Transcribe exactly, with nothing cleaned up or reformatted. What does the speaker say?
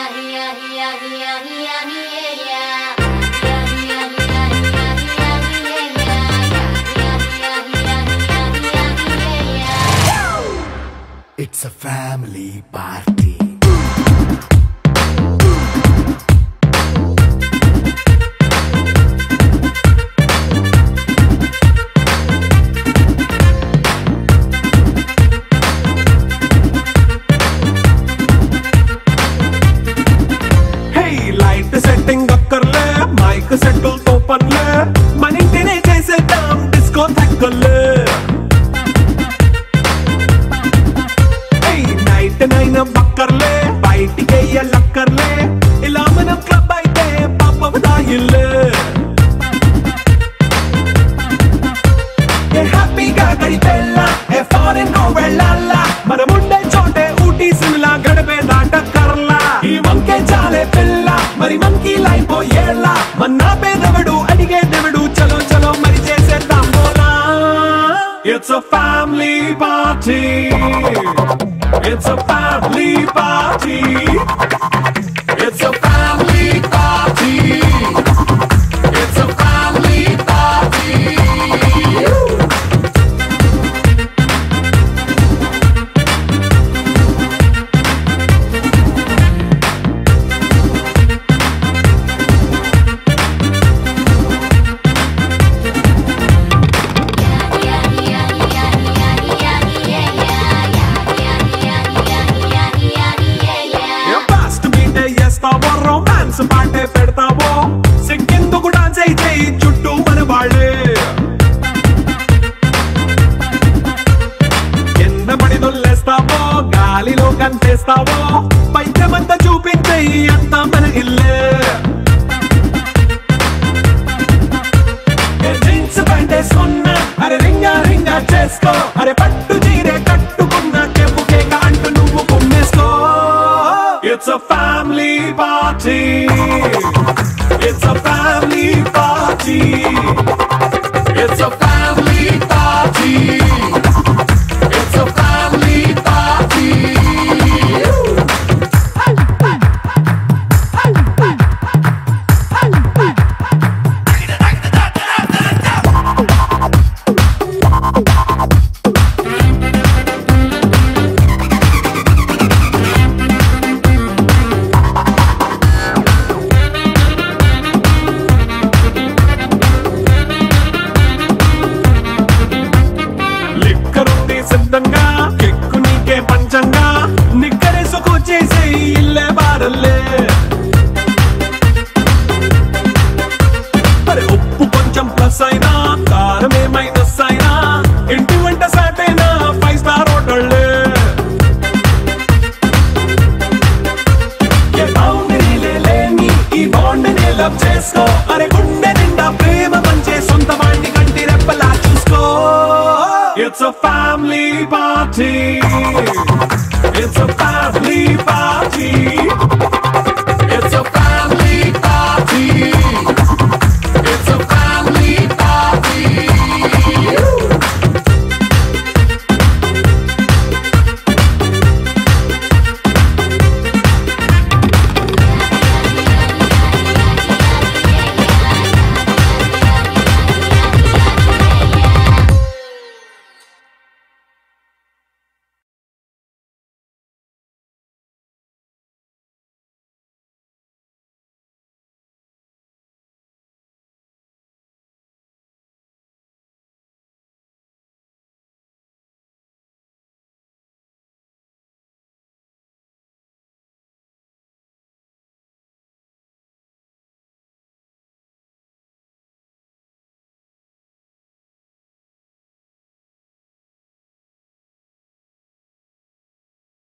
It's a family party. Hey, light setting akkarle, mic settle to panle, manintine chesedam disco thakkale. నైనా బక్కర్లే బయటికి ఎల్లక్కర్లే ఇలా మనం club అయితే పాపవదాయిల్లే ఏ హ్యాపీగా గడిపెల్లా ఏ ఫారెన్ కో వెళ్ళాలా మనముండే చోటే ఊటీ సిమ్లా గడిపే దాటక్కర్లా ఈ మంకే చాలే పిల్ల మరి మంకీ లైఫ్ ఏళ్ళ మన్నా పేదవడు అడిగే దేవుడు చలో చలో మరి చేసేద్దాం బోలా. It's a family party. It's a family party. It's a family party. It's a family party. Romance పాటే పెడతావో సిక్కిందుకు డాన్స్ అయితే చుట్టూ మన వాళ్ళే కింద పడి దొల్లేస్తావో గాలిలో కనిపిస్తావో పైకమంతా చూపించే అంతా మన ఇల్లే జీన్స్ ప్యాంట్ వేసుకున్నా అరే రింగా రింగా చేసుకో అరే పట్టు చీరే కట్టుకున్నా కెప్పు కేక అంటూ నువ్వు కుమ్మేసుకో. It's a family party. It's a family party. It's a family party. It's a family party. సిద్ధంగా కెక్కు నీకే పంచంగా నిక్కరేసుకు చేసే ఇల్లే బారల్లే అరే ఉప్పు కొంచెం ప్లస్ అయినా కారమే మైనస్ అయినా ఇంటి వంట సాటైనా ఫైవ్ స్టార్ హోటళ్ళే ఏ బౌండరీలే లేని ఈ బాండ్ ని లవ్ చేసుకో అరే గుండె నిండా ప్రేమ పంచే సొంత వాణ్ణి కంటి రెప్పలా చూసుకో. It's a family party.